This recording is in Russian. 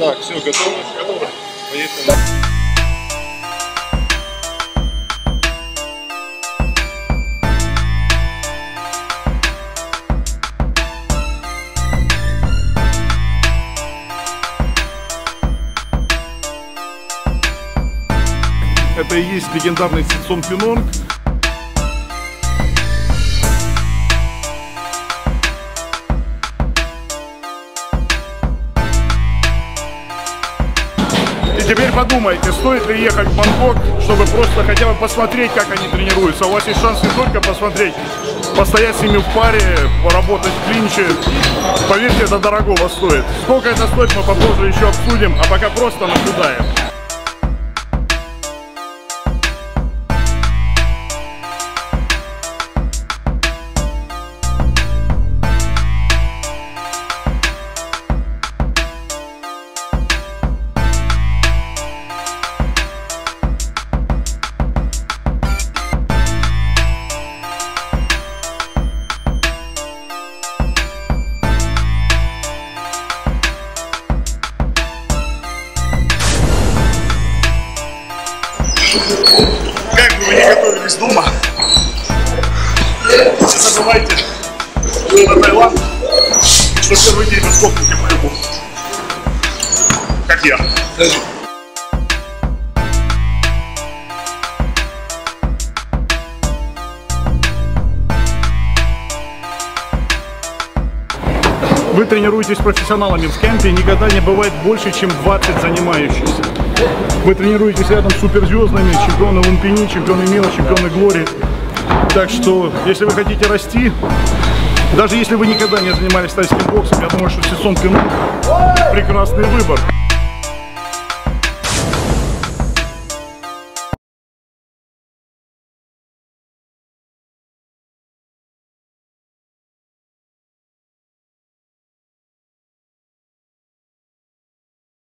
Так, все, готово? Готово. Поехали. Это и есть легендарный Ситсон Пинонг. И теперь подумайте, стоит ли ехать в Бангкок, чтобы просто хотя бы посмотреть, как они тренируются. У вас есть шанс не только посмотреть, постоять с ними в паре, поработать в клинче. Поверьте, это дорогого стоит. Сколько это стоит, мы попозже еще обсудим, а пока просто наблюдаем. Как бы вы не готовились дома, не забывайте, что это Таиланд, и что первый день вы сдохнете по-любому. Как я. Вы тренируетесь с профессионалами в кемпе, никогда не бывает больше, чем 20 занимающихся. Вы тренируетесь рядом с суперзвездными, чемпионы Лумпини, чемпионы мира, чемпионы Глори. Так что, если вы хотите расти, даже если вы никогда не занимались тайским боксом, я думаю, что Ситсон Пинонг прекрасный выбор.